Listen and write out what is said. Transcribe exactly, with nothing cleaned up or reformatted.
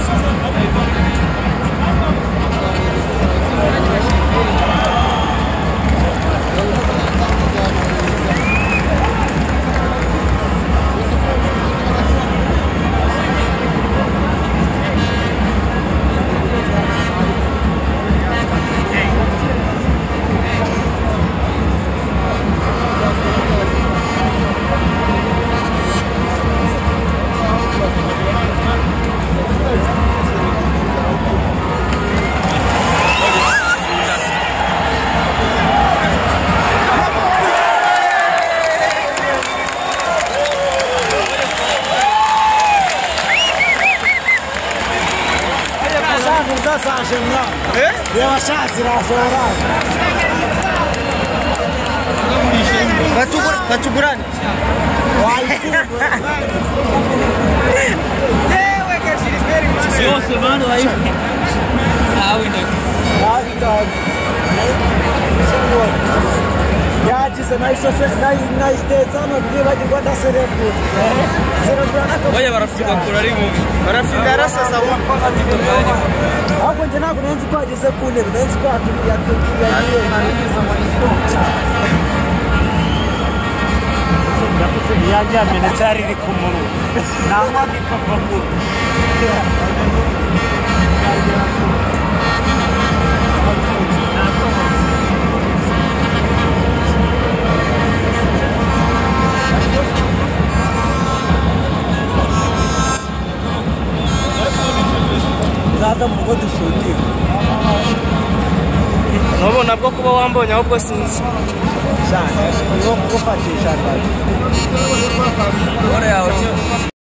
Batuguran. Sio semana aí. Ah, we know. Ah, we know. Ya dice na hizo na na isteza na bila kwenda serefu. Ngoja marafiki wakularimu. Marafiki rasa sawa kwa timu gani? Hapo nje na kuna nzi kwa jese kule, kuna nzi kwa ya ya ya ya minatari ni kumuru. Na hadi kafamu. Nada mugode shuti. Nobo nabwo kuba wambonye ahubwo sinzi. Cyane, niwo kufatisha. Ore yawe